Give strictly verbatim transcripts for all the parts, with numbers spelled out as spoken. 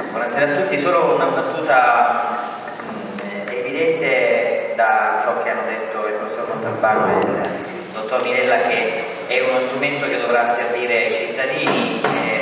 Buonasera a tutti, solo una battuta mh, evidente da ciò che hanno detto il professor Montalbano e il dottor Minella, che è uno strumento che dovrà servire ai cittadini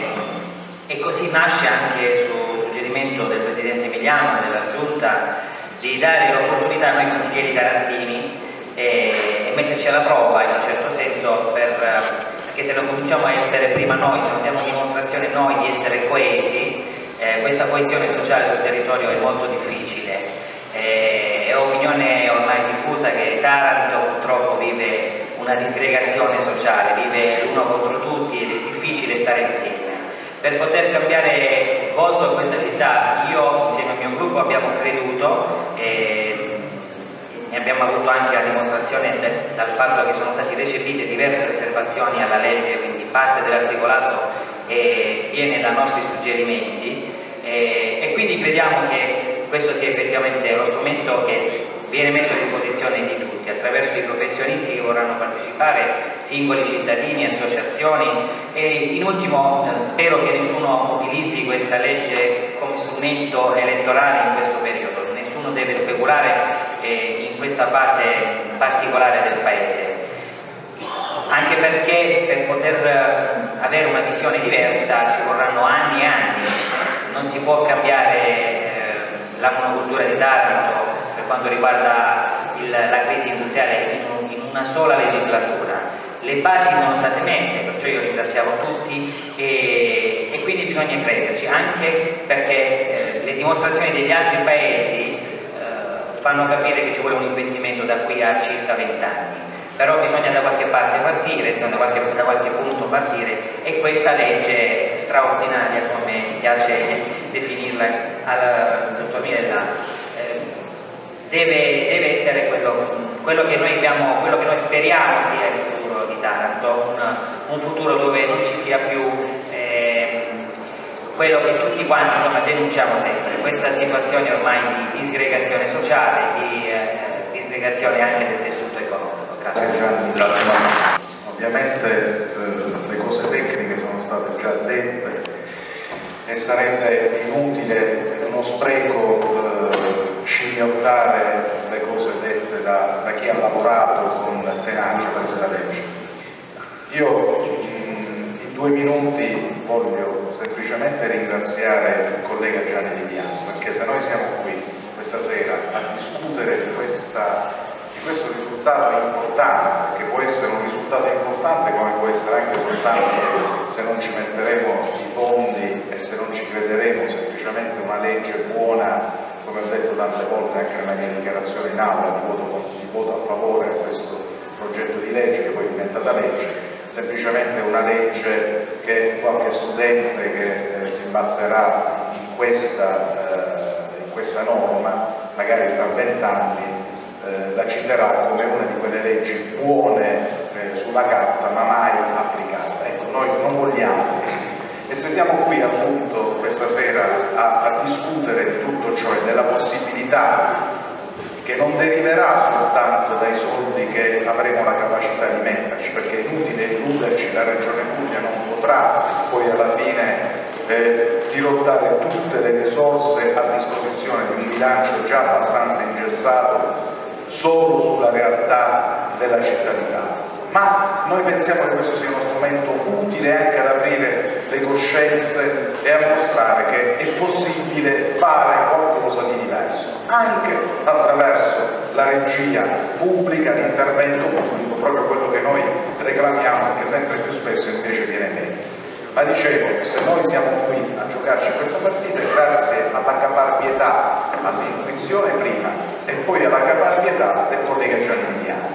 e, e così nasce anche su suggerimento del Presidente Emiliano e della Giunta di dare l'opportunità a noi consiglieri tarantini e, e metterci alla prova in un certo senso, per, perché se non cominciamo a essere prima noi, se non diamo dimostrazione noi di essere coesi, Eh, questa coesione sociale sul territorio è molto difficile. Eh, è opinione ormai diffusa che Taranto purtroppo vive una disgregazione sociale, vive l'uno contro tutti ed è difficile stare insieme. Per poter cambiare volto a questa città, io insieme al mio gruppo abbiamo creduto e ne abbiamo avuto anche la dimostrazione de, dal fatto che sono stati recepite diverse osservazioni alla legge, quindi parte dell'articolato e viene da nostri suggerimenti e, e quindi crediamo che questo sia effettivamente lo strumento che viene messo a disposizione di tutti attraverso i professionisti che vorranno partecipare, singoli cittadini, associazioni e in ultimo spero che nessuno utilizzi questa legge come strumento elettorale in questo periodo, nessuno deve speculare eh, in questa fase particolare del Paese. Anche perché per poter avere una visione diversa ci vorranno anni e anni, non si può cambiare eh, la monocultura di Taranto per quanto riguarda il, la crisi industriale in, in una sola legislatura. Le basi sono state messe, perciò io ringraziavo tutti e, e quindi bisogna crederci, anche perché eh, le dimostrazioni degli altri paesi eh, fanno capire che ci vuole un investimento da qui a circa vent'anni. Però bisogna da qualche parte partire, da qualche, da qualche punto partire e questa legge straordinaria, come piace definirla al dottor Minella, eh, deve, deve essere quello, quello, che noi abbiamo, quello che noi speriamo sia il futuro di Taranto, un, un futuro dove non ci sia più eh, quello che tutti quanti insomma, denunciamo sempre, questa situazione ormai di disgregazione sociale, di eh, disgregazione anche del tessuto economico. Grazie Gianni. Grazie. Ovviamente eh, le cose tecniche sono state già dette e sarebbe inutile, uno spreco eh, scimmiottare le cose dette da, da chi ha lavorato con tenacia per questa legge. Io in, in due minuti voglio semplicemente ringraziare il collega Gianni Di Piano, perché se noi siamo qui questa sera a discutere di questa questo risultato importante, perché può essere un risultato importante come può essere anche soltanto se non ci metteremo i fondi e se non ci crederemo semplicemente una legge buona, come ho detto tante volte anche nella mia dichiarazione in aula, di voto, di voto a favore a questo progetto di legge che poi è diventata legge, semplicemente una legge che qualche studente che eh, si imbatterà in questa, eh, in questa norma, magari tra vent'anni, Eh, la citerà come una di quelle leggi buone eh, sulla carta ma mai applicate. Ecco, noi non vogliamo questo. E se siamo qui appunto questa sera a, a discutere di tutto ciò e della possibilità che non deriverà soltanto dai soldi che avremo la capacità di metterci, perché è inutile illuderci, la Regione Puglia non potrà poi alla fine eh, dirottare tutte le risorse a disposizione di un bilancio già abbastanza ingessato solo sulla realtà della città di Taranto, ma noi pensiamo che questo sia uno strumento utile anche ad aprire le coscienze e a mostrare che è possibile fare qualcosa di diverso, anche attraverso la regia pubblica, l'intervento pubblico, proprio quello che noi reclamiamo e che sempre più spesso invece viene meno. Ma dicevo, se noi siamo qui a giocarci questa partita è grazie alla caparbietà, all'intuizione prima e poi alla caparbietà del collega Gianni Di Piano.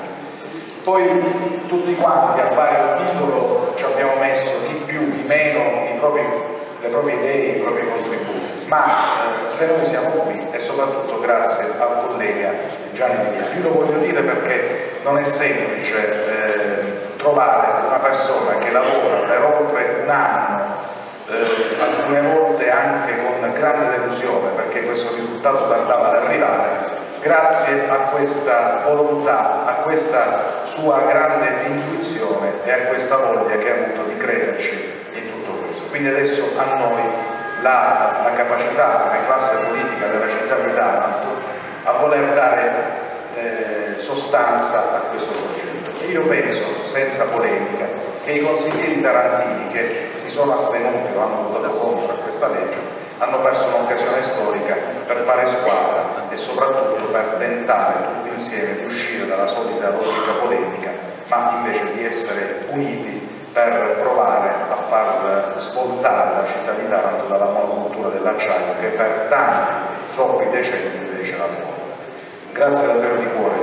Poi tutti quanti a vario titolo ci abbiamo messo chi più, chi meno i propri, le proprie idee, i propri contributi, ma eh, se noi siamo qui è soprattutto grazie al collega Gianni Di Piano. Io lo voglio dire perché non è semplice eh, trovare una persona che lavora per oltre un anno, eh, alcune volte anche con grande delusione perché questo risultato tardava ad arrivare, grazie a questa volontà, a questa sua grande intuizione e a questa voglia che ha avuto di crederci in tutto questo. Quindi adesso a noi la, la capacità come classe politica della città di Taranto a voler dare eh, sostanza a questo progetto. E io penso, senza polemica, che i consiglieri tarantini che si sono astenuti o hanno votato contro questa legge hanno perso un'occasione storica per fare squadra e soprattutto per tentare tutti insieme di uscire dalla solita logica polemica, ma invece di essere uniti per provare a far svoltare la città di Taranto dalla monocultura dell'acciaio che per tanti, troppi decenni invece la vuole. Grazie davvero di cuore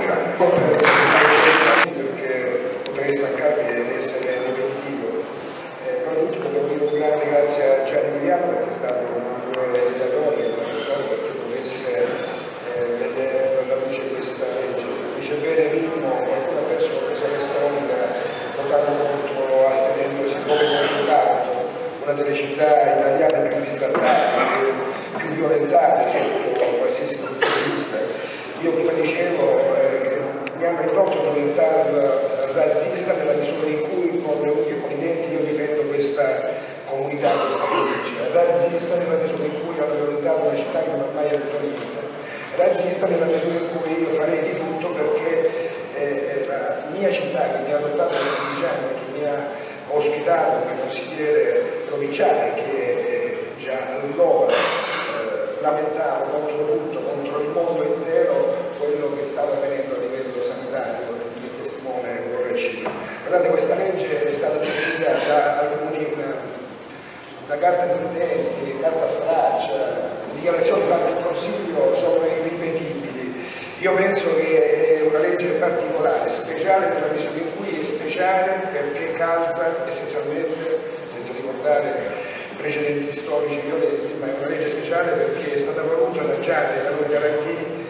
Gianni. Perché potrei stancarmi ed essere ripetitivo. Eh, non l'ultimo devo dire un grande grazie a Gianni Emiliano perché è stato un realizzatore perché potesse eh, vedere alla luce questa legge. Dice bene Mimmo, qualcuno ha perso l'occasione storica votando contro, astenendosi come molto tanto, una delle città italiane più bistrattate, più violentate sotto qualsiasi punto di vista. Io prima dicevo eh, che mi hanno indotto a diventare razzista nella misura in cui con le unghie e con i denti io difendo questa comunità, questa provincia, razzista nella misura in cui ho violentato una città che non ha mai avuto niente, razzista nella misura in cui io farei di tutto perché eh, la mia città che mi ha adottato da quindici anni, che mi ha ospitato come consigliere provinciale, che eh, già allora eh, lamentavo contro tutto, contro il mondo intero, quello che stava avvenendo a livello sanitario, di testimone Borracino. Guardate, questa legge è stata definita da alcuni una, una carta di intenti, carta straccia, dichiarazioni fatte in consiglio sono irripetibili. Io penso che è una legge particolare, speciale nella misura in cui è speciale perché calza essenzialmente, senza ricordare precedenti storici violenti, ma è una legge speciale perché è stata voluta da Gianni e da noi tarantini,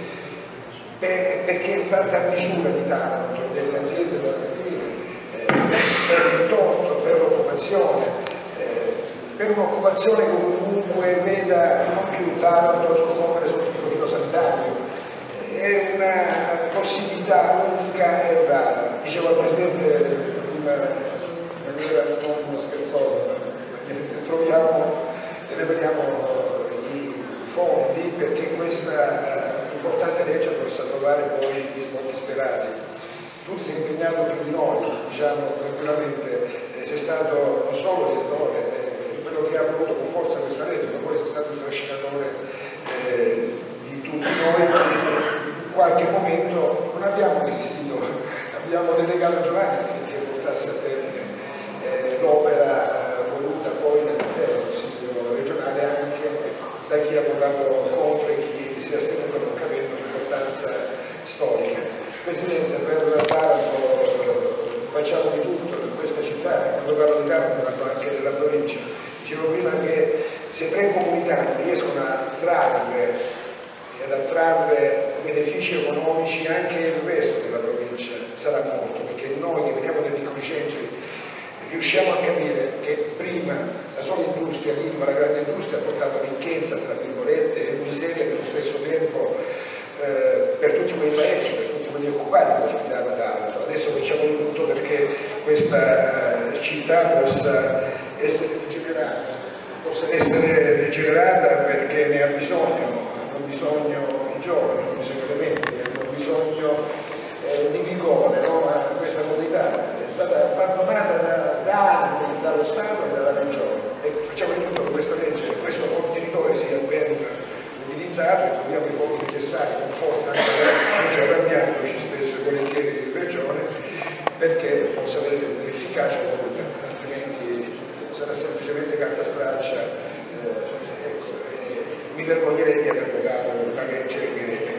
perché è fatta a misura di Taranto, delle aziende tarantine, eh, per l'indotto, per l'occupazione, eh, per un'occupazione che comunque veda non più Taranto soccombere sotto il profilo sanitario. È una possibilità unica e rara. Dicevo al Presidente in maniera non scherzosa, troviamo e rivediamo i fondi perché questa importante legge possa trovare poi gli sbocchi sperati. Tutti si è impegnato più di noi, diciamo tranquillamente, eh, sei stato non solo direttore, eh, quello che ha voluto con forza questa legge, ma poi sei stato il trascinatore eh, di tutti noi. In qualche momento non abbiamo resistito, abbiamo delegato a Giovanni affinché portasse a termine eh, l'opera eh, voluta poi dall'intero Consiglio regionale anche da chi ha votato contro e chi si è astenuto non capendo l'importanza storica. Presidente, per Taranto facciamo di tutto per questa città, quando parlo di Taranto parlo anche della provincia. Dicevo prima che se tre comunità riescono a trarre ed a trarre benefici economici anche il resto della provincia sarà molto, perché noi che veniamo dai piccoli centri riusciamo a capire che prima la sola industria, l'Ilva, la grande industria ha portato ricchezza, tra virgolette, e miseria nello stesso tempo eh, per tutti quei paesi, per tutti quegli occupati che ospitava Taranto. Adesso facciamo di tutto perché questa eh, città possa essere rigenerata, possa essere rigenerata perché ne ha bisogno. Hanno bisogno i giovani, hanno bisogno le menti, hanno bisogno eh, di vigore, no? Questa comunità è stata abbandonata da, da anni dallo Stato e dalla Regione. Ecco, facciamo in tutto che questa legge, questo contenitore sia ben utilizzato e troviamo i fondi necessari con forza, anche arrabbiandoci spesso e volentieri in Regione, perché possa avere un'efficacia voluta, altrimenti sarà semplicemente carta straccia. Eh, ecco, mi vergognerei di aver votato una legge che